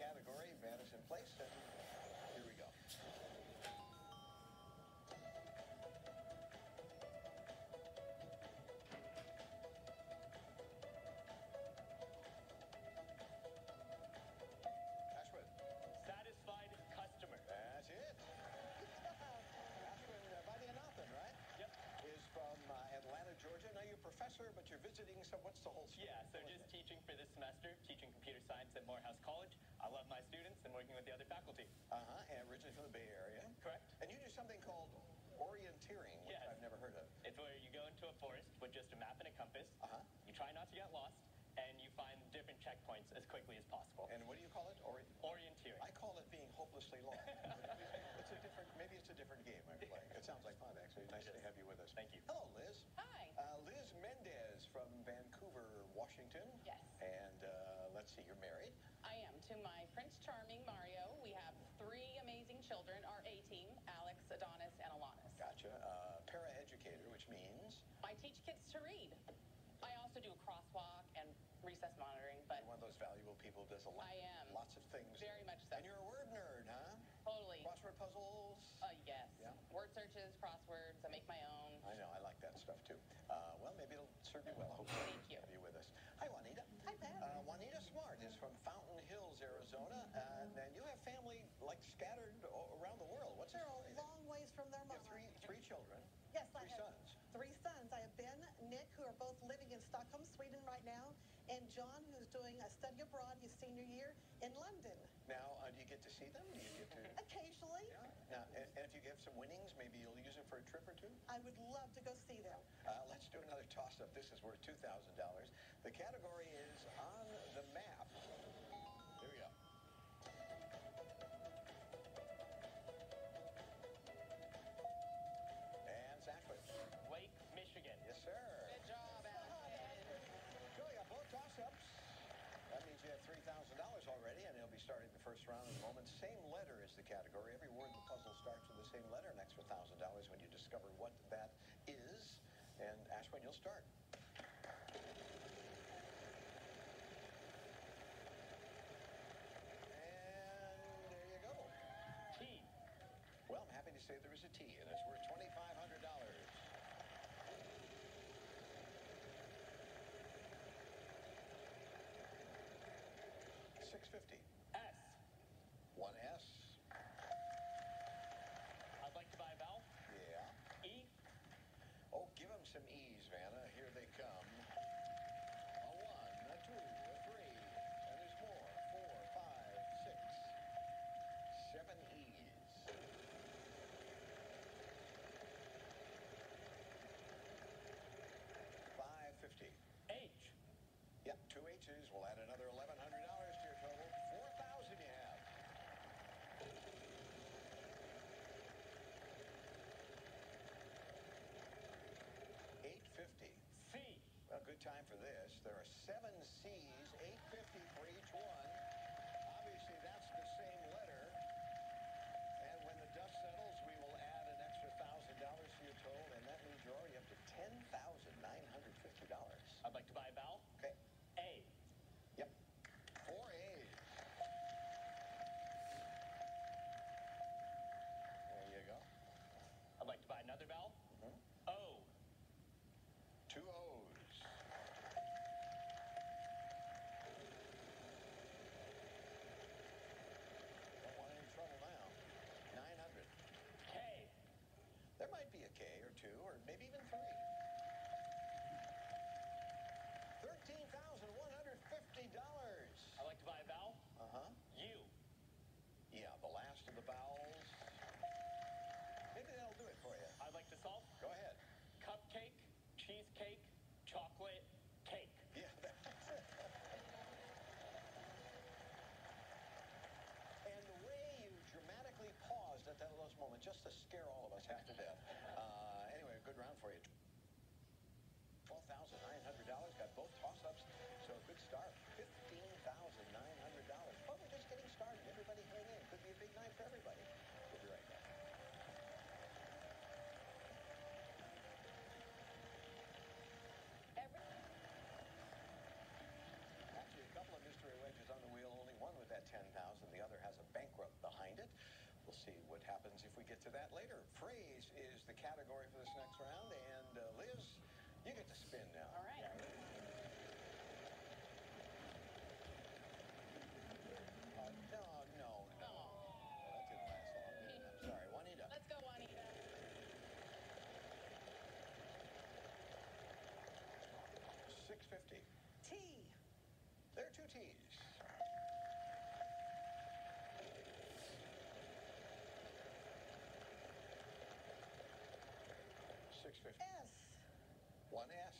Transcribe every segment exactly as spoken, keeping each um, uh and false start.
category. Vanna's in place, and here we go. Ashwin. Satisfied customer. That's it. Ashwin, uh, biting a nothing, right? Yep. Is from uh, Atlanta, Georgia. Now you're a professor, but you're visiting. So what's the whole story? Yeah, so just teaching for this semester, teaching computer science at Morehouse College. I love my students and working with the other faculty. Uh-huh, and originally from the Bay Area. Correct. And you do something called orienteering, which Yes. I've never heard of. It's where you go into a forest with just a map and a compass. Uh-huh. You try not to get lost, and you find different checkpoints as quickly as possible. And what do you call it? Ori- Orienteering. I call it being hopelessly lost. It's a different, maybe it's a different game I'm playing. It sounds like fun, actually. Nice to have you with us. Thank you. Hello, Liz. Hi. Uh, Liz Mendez from Vancouver, Washington. Yes. And uh, let's see, you're married? I am to my Prince Charming Mario. We have three amazing children, our A team, Alex, Adonis, and Alanis. Gotcha. Uh, paraeducator, which means? I teach kids to read. I also do a crosswalk and recess monitoring, but You're one of those valuable people who does a lot, I am. lots of things. Very much so. And you're a word nerd, huh? Totally. Crossword puzzles? Uh, yes. Yeah. Word searches, crosswords, I make my own. I know, I like that stuff too. Uh, well, maybe it'll serve you well. Hopefully. Thank you. Have you with us. Hi, Juanita. Hi, Pat. Uh, Juanita Smart is from Fountain Hills, Arizona, uh, and you have family like scattered o- around the world. What's They're your a long ways from their You mama. have three, three children, Yes, I three have sons. three sons. I have Ben, Nick, who are both living in Stockholm, Sweden right now, and John, who's doing a study abroad his senior year in London. Now, uh, do you get to see them? Do you get to? Occasionally, Yeah. Now, and, and if you get some winnings, maybe you'll use it for a trip or two. I would love to go see them. Uh, let's do another toss-up. This is worth two thousand dollars. The category is on the map. Here we go. And Sashwitz. Lake Michigan. Yes, sir. Good job, Alex. So you got both toss-ups. That means you have three thousand dollars already, and you'll be starting the first round in a moment. Same letter is the category. Every word in the puzzle starts with the same letter. An extra one thousand dollars when you discover what that is. And Ashwin, you'll start. And there you go. T. Well, I'm happy to say there is a T, and it's worth twenty-five hundred dollars. six fifty. S. One S. I'd like to buy a vowel. Yeah. E. Oh, give them some E's, Vanna. Here they come. A one, a two, a three, and there's more. Four, five, six, seven E's. Five fifty. H. Yep, two H's. We'll add another eleven hundred dollars to your total. Four thousand you have. Eight fifty. C. Well, good time for this. There are seven C's, eight fifty for each one. Obviously, that's the same letter. And when the dust settles, we will add an extra thousand dollars to your total, and that means you're already up to ten thousand nine hundred fifty dollars. I'd like to buy a vowel. Okay. A. Yep. Four A's. There you go. I'd like to buy another vowel. Mhm. O. Two O's. Don't want any trouble now. Nine hundred. K. There might be a K or two, or maybe even three. Thirteen thousand one hundred fifty dollars. I'd like to buy a vowel. Uh-huh. U. Yeah, the last of the vowels. Maybe that'll do it for you. I'd like to solve. Go ahead. Cupcake, cheesecake, chocolate, cake. Yeah, that's it. And the way you dramatically paused at that those moments, just to scare all of us half to death. Uh, anyway, a good round for you. twelve thousand nine hundred dollars, got both toss-ups, so a good start. fifteen thousand nine hundred dollars. But we're just getting started. Everybody hang in. Could be a big night for everybody. We'll be right back. Every Actually, a couple of mystery wedges on the wheel, only one with that ten thousand. see what happens if we get to that later. Phrase is the category for this next round. And uh, Liz, you get to spin now. All right. Uh, no, no, no. Oh. Well, that didn't last long. did it? I'm sorry, Juanita. Let's go, Juanita. six fifty. T. There are two T's. six fifty. S. One S.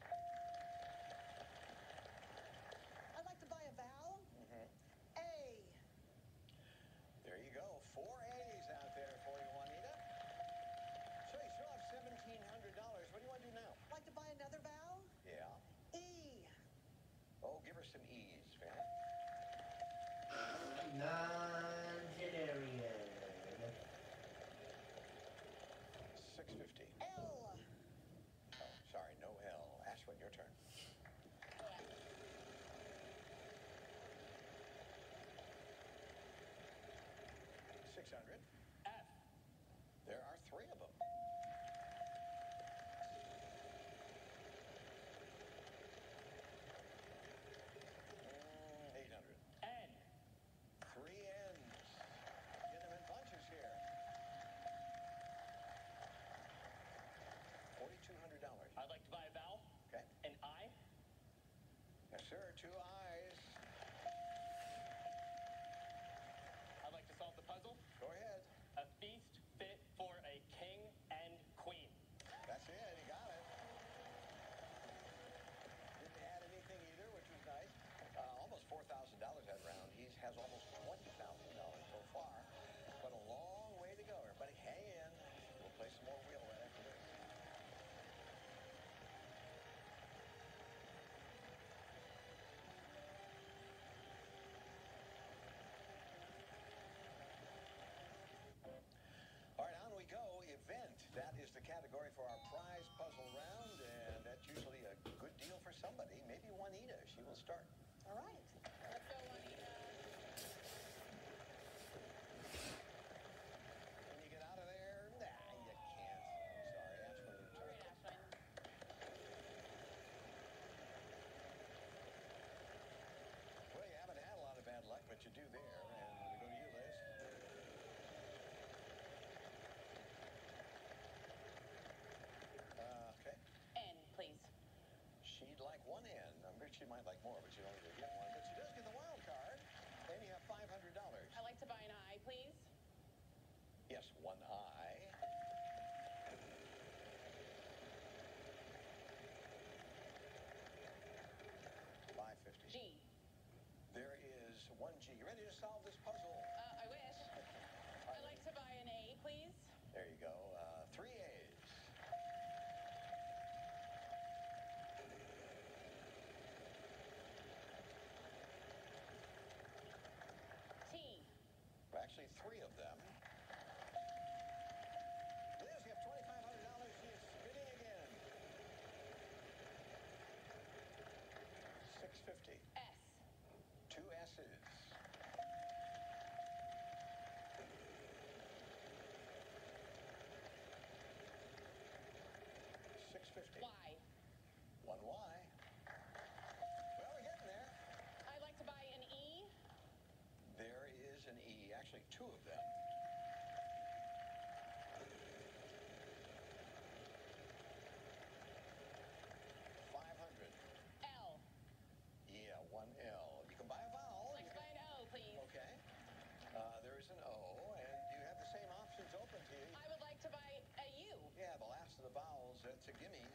I'd like to buy a vowel. Mm-hmm. A. There you go. Four A's out there for you, Juanita. So you still have seventeen hundred dollars. What do you want to do now? I'd like to buy another vowel. Yeah. E. Oh, give her some E's, Van. Non-generian. six fifty. L. Oh, sorry, no L. Ashwin, your turn. six hundred. F. There are three of them. Mm, eight hundred. N. Three N's. Get them in bunches here. forty-two hundred dollars. I'd like to buy a vowel. Okay. An I. Yes, sir. Two I's. I'd like to solve the puzzle. Go ahead. A feast fit for a king and queen. That's it. You got it. Didn't add anything either, which was nice. Uh, almost four thousand dollars that round. He has almost twenty thousand dollars so far. But a long way to go. Everybody hang in. We'll play some more wheel right after this. All right, on we go. Event. That is the category for our prize puzzle round, and that's usually a good deal for somebody. Maybe Juanita. She will start. All right. Let's go, Juanita. Can you get out of there? Nah, you can't. Sorry, Ashwin, your All turn. right, Ashwin. Well, you haven't had a lot of bad luck, but you do there. And we go to you, Liz. Uh, okay. N, please. She'd like one N. I'm sure she might like more, but she'd only get one. But she does get the wild card. And you have five hundred dollars. I'd like to buy an I, please. Yes, one I. five fifty. G. There is one G. You ready to solve this puzzle? Uh, I wish. I'd like to buy an A, please. There you go. Uh, three A's. T. Well, actually, three of them. Liz, you have twenty-five hundred dollars. She is spinning again. six fifty. S. Two S's. six fifty. Y. One Y. Well, we're getting there. I'd like to buy an E. There is an E. Actually, two of them. five hundred. L. Yeah, one L. You can buy a vowel. I'd like You to buy can- an O, please. Okay. Uh, there is an O, and you have the same options open to you. I would like to buy a U. Yeah, the last of the vowels, that's a gimme.